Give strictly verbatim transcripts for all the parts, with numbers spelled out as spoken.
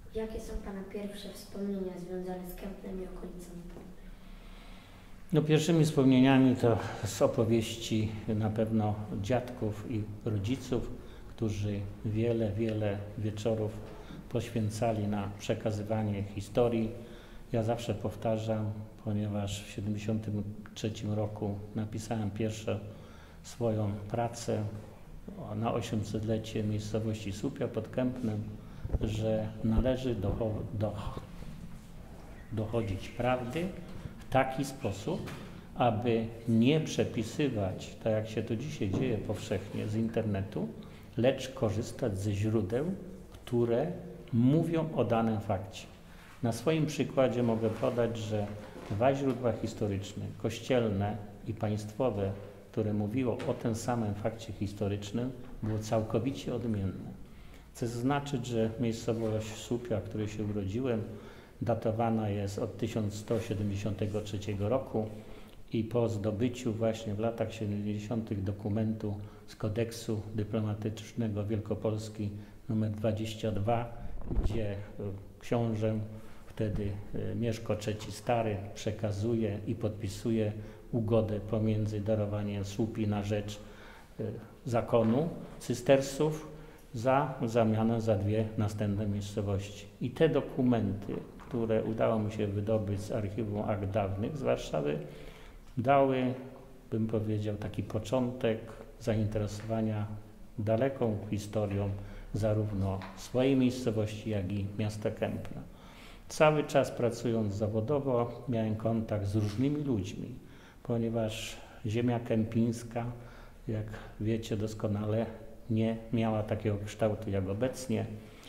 Jakie są Pana pierwsze wspomnienia związane z Kępnem i okolicami? No, pierwszymi wspomnieniami to z opowieści na pewno dziadków i rodziców, którzy wiele, wiele wieczorów poświęcali na przekazywanie historii. Ja zawsze powtarzam, ponieważ w tysiąc dziewięćset siedemdziesiątym trzecim roku napisałem pierwszą swoją pracę na osiemsetlecie miejscowości Słupia pod Kępnem, że należy docho do, dochodzić prawdy w taki sposób, aby nie przepisywać, tak jak się to dzisiaj dzieje powszechnie z internetu, lecz korzystać ze źródeł, które mówią o danym fakcie. Na swoim przykładzie mogę podać, że dwa źródła historyczne, kościelne i państwowe, które mówiło o tym samym fakcie historycznym, było całkowicie odmienne. Chcę zaznaczyć, że miejscowość Słupia, w której się urodziłem, datowana jest od tysiąc sto siedemdziesiątego trzeciego roku i po zdobyciu właśnie w latach siedemdziesiątych dokumentu z kodeksu dyplomatycznego Wielkopolski numer dwadzieścia dwa, gdzie książę wtedy Mieszko trzeci Stary przekazuje i podpisuje ugodę pomiędzy darowaniem Słupii na rzecz zakonu cystersów za zamianę za dwie następne miejscowości. I te dokumenty, które udało mi się wydobyć z archiwum akt dawnych z Warszawy, dały, bym powiedział, taki początek zainteresowania daleką historią zarówno swojej miejscowości, jak i miasta Kępna. Cały czas pracując zawodowo miałem kontakt z różnymi ludźmi, ponieważ ziemia kępińska, jak wiecie doskonale, nie miała takiego kształtu jak obecnie.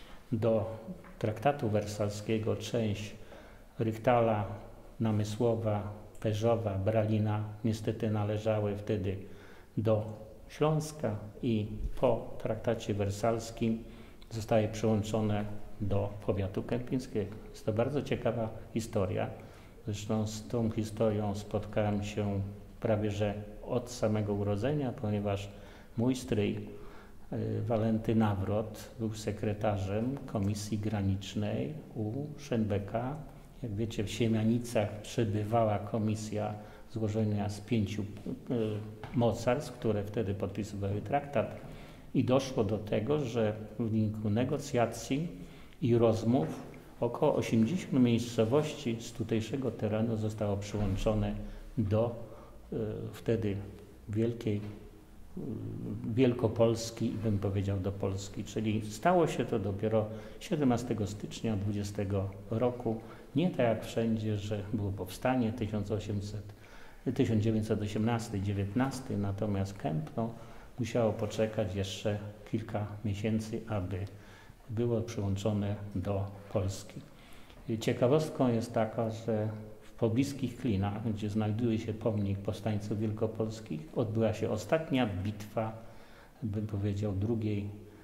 Do traktatu wersalskiego część Rychtala, Namysłowa, Perzowa, Bralina niestety należały wtedy do Śląska i po traktacie wersalskim zostały przyłączone do powiatu kępińskiego. Jest to bardzo ciekawa historia. Zresztą z tą historią spotkałem się prawie że od samego urodzenia, ponieważ mój stryj Walenty Nawrot był sekretarzem Komisji Granicznej u Szembeka. Jak wiecie, w Siemianicach przebywała komisja złożona z pięciu mocarstw, które wtedy podpisywały traktat i doszło do tego, że w wyniku negocjacji i rozmów około osiemdziesiąt miejscowości z tutejszego terenu zostało przyłączone do y, wtedy wielkiej y, Wielkopolski, bym powiedział, do Polski. Czyli stało się to dopiero siedemnastego stycznia dwudziestego roku. Nie tak jak wszędzie, że było powstanie tysiąc dziewięćset osiemnasty dziewiętnasty, natomiast Kępno musiało poczekać jeszcze kilka miesięcy, aby było przyłączone do Polski. Ciekawostką jest taka, że w pobliskich Klinach, gdzie znajduje się pomnik powstańców wielkopolskich, odbyła się ostatnia bitwa, bym powiedział, drugiej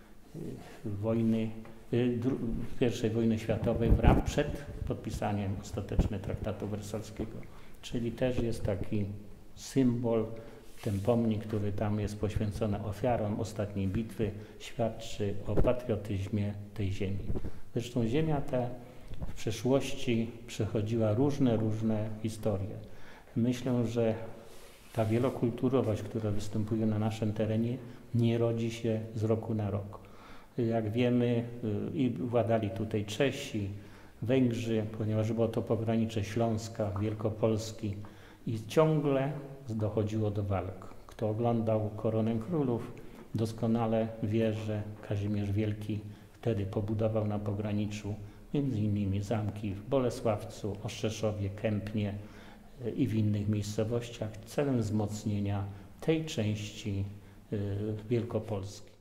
wojny, pierwszej wojny światowej w ram przed podpisaniem ostatecznego traktatu wersalskiego. Czyli też jest taki symbol, ten pomnik, który tam jest poświęcony ofiarom ostatniej bitwy, świadczy o patriotyzmie tej ziemi. Zresztą ziemia ta w przeszłości przechodziła różne, różne historie. Myślę, że ta wielokulturowość, która występuje na naszym terenie, nie rodzi się z roku na rok. Jak wiemy, i władali tutaj Czesi, Węgrzy, ponieważ było to pogranicze Śląska, Wielkopolski i ciągle dochodziło do walk. Kto oglądał Koronę Królów, doskonale wie, że Kazimierz Wielki wtedy pobudował na pograniczu między innymi zamki w Bolesławcu, Ostrzeszowie, Kępnie i w innych miejscowościach celem wzmocnienia tej części Wielkopolski.